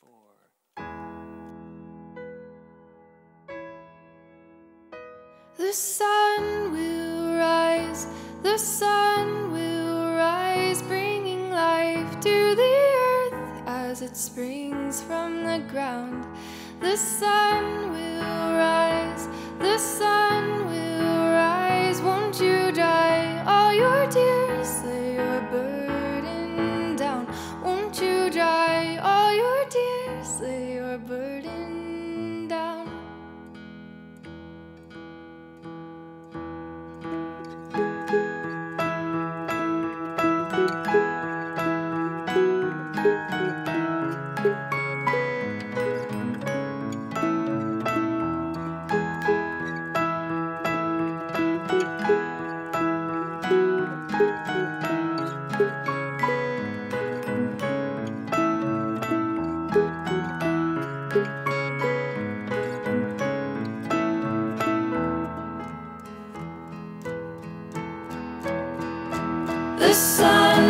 The sun will rise, the sun will rise, bringing life to the earth as it springs from the ground. The sun will rise, the sun will rise. Won't you dry all your tears, lay your burden down? Won't you dry all your tears, lay your burden down? The sun